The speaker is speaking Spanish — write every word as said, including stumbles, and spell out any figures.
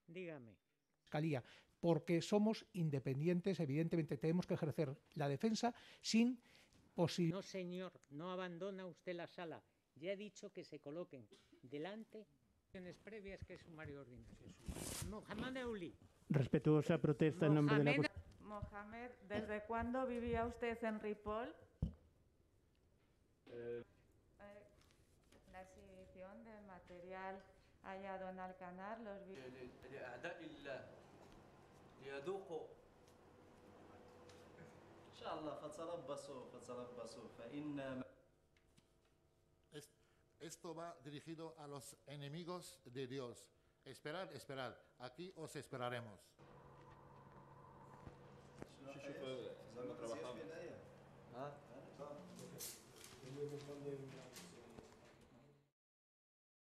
Dígame. Fiscalía, porque somos independientes, evidentemente tenemos que ejercer la defensa sin posibilidad. No, señor, no abandona usted la sala. Ya he dicho que se coloquen delante previas que es sumario ordinario. Mohamed Euli. Respetuosa protesta en nombre de la... Mohamed, ¿desde cuándo vivía usted en Ripoll? Eh... La exhibición de material hallado en Alcanar, los Esto va dirigido a los enemigos de Dios. Esperad, esperad. Aquí os esperaremos. شوف زي ما trabajamos.